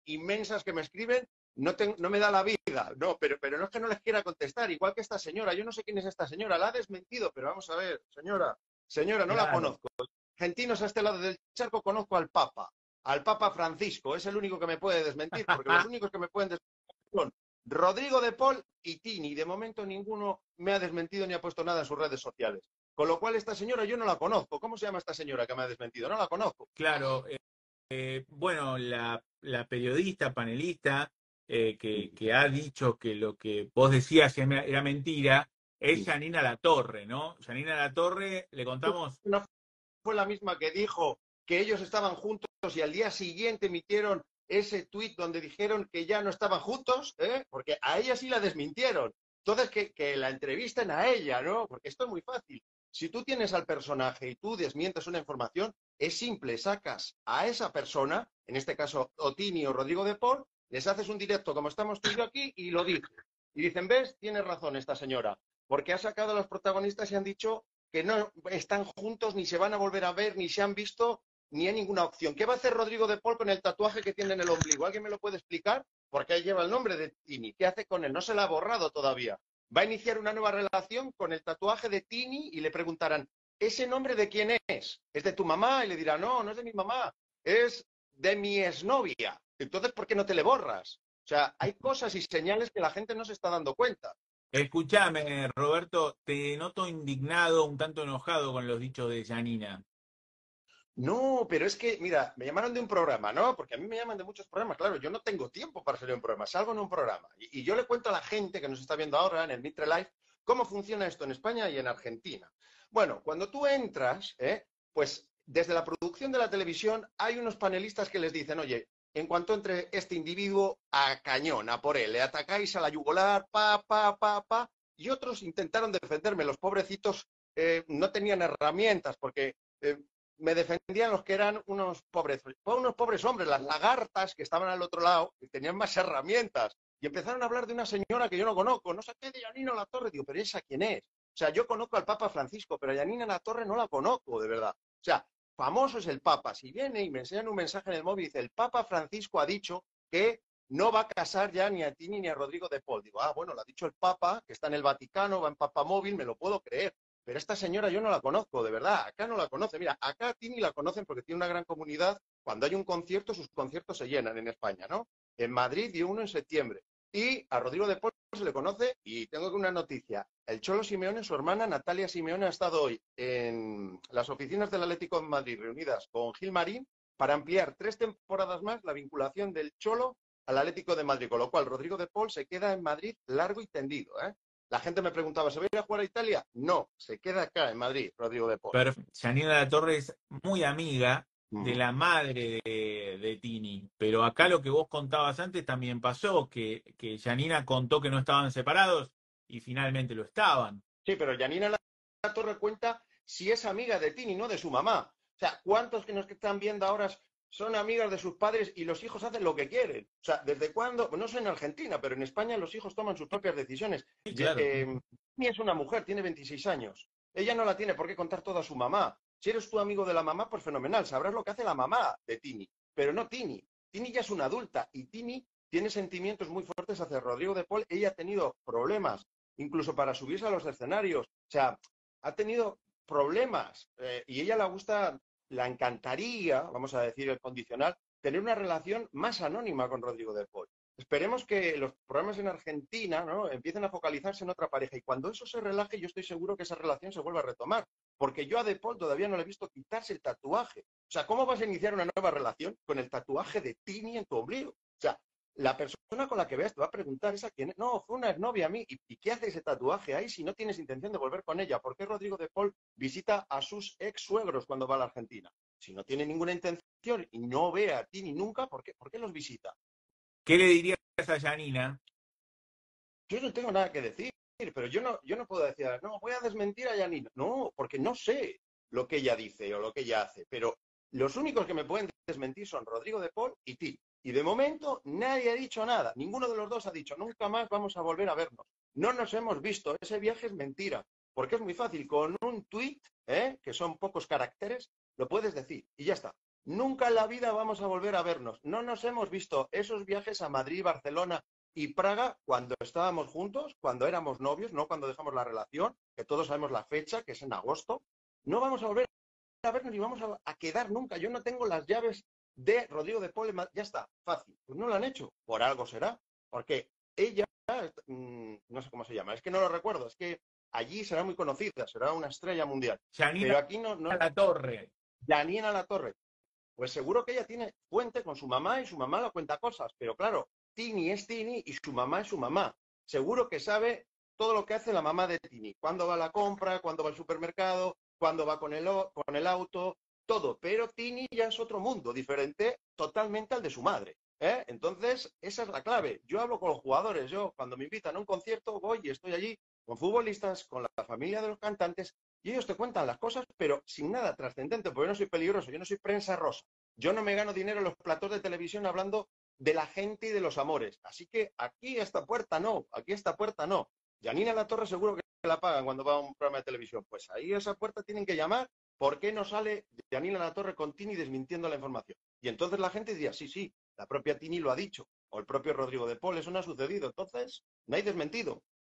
inmensas que me escriben, no me da la vida. No, pero no es que no les quiera contestar, igual que esta señora. Yo no sé quién es esta señora, la ha desmentido, pero vamos a ver, señora, no la Claro. conozco. Argentinos a este lado del charco conozco al Papa Francisco, es el único que me puede desmentir, porque los únicos que me pueden desmentir son Rodrigo de Paul y Tini. De momento ninguno me ha desmentido ni ha puesto nada en sus redes sociales. Con lo cual esta señora yo no la conozco. ¿Cómo se llama esta señora que me ha desmentido? No la conozco. Claro, bueno, la periodista, panelista, que ha dicho que lo que vos decías era mentira, es Janina Latorre, ¿no? Janina Latorre, le contamos. No fue la misma que dijo que ellos estaban juntos y al día siguiente emitieron ese tuit donde dijeron que ya no estaban juntos, ¿eh? Porque a ella sí la desmintieron. Entonces, que la entrevisten a ella, ¿no? Porque esto es muy fácil. Si tú tienes al personaje y tú desmientes una información, es simple, sacas a esa persona, en este caso Otini o Rodrigo de Paul, les haces un directo como estamos tú y yo aquí y lo dices. Y dicen, ¿ves? Tiene razón esta señora, porque ha sacado a los protagonistas y han dicho que no están juntos, ni se van a volver a ver, ni se han visto, ni hay ninguna opción. ¿Qué va a hacer Rodrigo de Paul con el tatuaje que tiene en el ombligo? ¿Alguien me lo puede explicar? Porque ahí lleva el nombre de Tini. ¿Qué hace con él? No se la ha borrado todavía. Va a iniciar una nueva relación con el tatuaje de Tini y le preguntarán, ¿ese nombre de quién es? ¿Es de tu mamá? Y le dirá, no, no es de mi mamá, es de mi exnovia. Entonces, ¿por qué no te le borras? O sea, hay cosas y señales que la gente no se está dando cuenta. Escúchame, Roberto, te noto indignado, un tanto enojado con los dichos de Janina. No, pero es que, mira, me llamaron de un programa, ¿no? Porque a mí me llaman de muchos programas, claro, yo no tengo tiempo para salir en un programa, salgo en un programa. Y yo le cuento a la gente que nos está viendo ahora en el Mitre Live cómo funciona esto en España y en Argentina. Bueno, cuando tú entras, pues desde la producción de la televisión hay unos panelistas que les dicen, oye, en cuanto entre este individuo, a cañón, a por él, le atacáis a la yugular, y otros intentaron defenderme, los pobrecitos no tenían herramientas porque me defendían los que eran unos pobres hombres, las lagartas que estaban al otro lado, que tenían más herramientas. Y empezaron a hablar de una señora que yo no conozco, no sé qué, de Janina Latorre. Digo, pero ¿esa quién es? O sea, yo conozco al Papa Francisco, pero a Janina Latorre no la conozco, de verdad. O sea, famoso es el Papa. Si viene y me enseñan un mensaje en el móvil, dice, el Papa Francisco ha dicho que no va a casar ya ni a Tini ni a Rodrigo de Paul. Digo, bueno, lo ha dicho el Papa, que está en el Vaticano, va en Papa Móvil, me lo puedo creer. Pero esta señora yo no la conozco, de verdad, acá no la conoce. Mira, acá a Tini la conocen porque tiene una gran comunidad. Cuando hay un concierto, sus conciertos se llenan en España, ¿no? En Madrid dio uno en septiembre. Y a Rodrigo de Paul se le conoce, y tengo una noticia. El Cholo Simeone, su hermana Natalia Simeone, ha estado hoy en las oficinas del Atlético de Madrid reunidas con Gil Marín para ampliar 3 temporadas más la vinculación del Cholo al Atlético de Madrid, con lo cual Rodrigo de Paul se queda en Madrid largo y tendido, ¿eh? La gente me preguntaba, ¿se va a ir a jugar a Italia? No, se queda acá en Madrid, Rodrigo de Paul. Pero Janina Latorre es muy amiga de Uh-huh. la madre de Tini, pero acá lo que vos contabas antes también pasó, que Janina contó que no estaban separados y finalmente lo estaban. Sí, pero Janina La Torre cuenta si es amiga de Tini, no de su mamá. O sea, ¿cuántos que nos están viendo ahora son amigas de sus padres y los hijos hacen lo que quieren? O sea, ¿desde cuándo? No sé en Argentina, pero en España los hijos toman sus propias decisiones. Sí, claro. Tini es una mujer, tiene 26 años. Ella no la tiene por qué contar toda a su mamá. Si eres tu amigo de la mamá, pues fenomenal, sabrás lo que hace la mamá de Tini, pero no Tini. Tini ya es una adulta y Tini tiene sentimientos muy fuertes hacia Rodrigo de Paul. Ella ha tenido problemas incluso para subirse a los escenarios. O sea, ha tenido problemas y ella le gusta, la encantaría, vamos a decir el condicional, tener una relación más anónima con Rodrigo de Paul. Esperemos que los programas en Argentina, ¿no?, empiecen a focalizarse en otra pareja y cuando eso se relaje yo estoy seguro que esa relación se vuelva a retomar, porque yo a De Paul todavía no le he visto quitarse el tatuaje. O sea, ¿cómo vas a iniciar una nueva relación con el tatuaje de Tini en tu ombligo? O sea, la persona con la que veas te va a preguntar, ¿esa quién es? No, fue una exnovia a mí. ¿Y qué hace ese tatuaje ahí si no tienes intención de volver con ella? ¿Por qué Rodrigo de Paul visita a sus ex suegros cuando va a la Argentina? Si no tiene ninguna intención y no ve a ti ni nunca, ¿por qué los visita? ¿Qué le dirías a Janina? Yo no tengo nada que decir, pero yo no puedo decir, no, voy a desmentir a Janina. No, porque no sé lo que ella dice o lo que ella hace, pero los únicos que me pueden desmentir son Rodrigo de Paul y ti. Y de momento nadie ha dicho nada, ninguno de los dos ha dicho, nunca más vamos a volver a vernos. No nos hemos visto, ese viaje es mentira, porque es muy fácil, con un tuit, que son pocos caracteres, lo puedes decir y ya está. Nunca en la vida vamos a volver a vernos. No nos hemos visto esos viajes a Madrid, Barcelona y Praga cuando estábamos juntos, cuando éramos novios, no cuando dejamos la relación, que todos sabemos la fecha, que es en agosto. No vamos a volver a vernos ni vamos a quedar nunca. Yo no tengo las llaves de Rodrigo de Paul. Ya está, fácil. Pues no lo han hecho. Por algo será. Porque ella, no sé cómo se llama, es que no lo recuerdo, es que allí será muy conocida, será una estrella mundial. Janina Pero aquí no. Latorre. Janina Latorre. Pues seguro que ella tiene fuente con su mamá y su mamá le cuenta cosas. Pero claro, Tini es Tini y su mamá es su mamá. Seguro que sabe todo lo que hace la mamá de Tini. Cuándo va a la compra, cuándo va al supermercado, cuándo va con el auto, todo. Pero Tini ya es otro mundo, diferente totalmente al de su madre. Entonces, esa es la clave. Yo hablo con los jugadores. Yo, cuando me invitan a un concierto, voy y estoy allí con futbolistas, con la familia de los cantantes, y ellos te cuentan las cosas, pero sin nada trascendente, porque yo no soy peligroso, yo no soy prensa rosa. Yo no me gano dinero en los platós de televisión hablando de la gente y de los amores. Así que aquí esta puerta no, aquí esta puerta no. Janina Latorre seguro que la pagan cuando va a un programa de televisión. Pues ahí a esa puerta tienen que llamar. ¿Por qué no sale Janina Latorre con Tini desmintiendo la información? Y entonces la gente diría, sí, sí, la propia Tini lo ha dicho, o el propio Rodrigo de Paul, eso no ha sucedido. Entonces, no hay desmentido.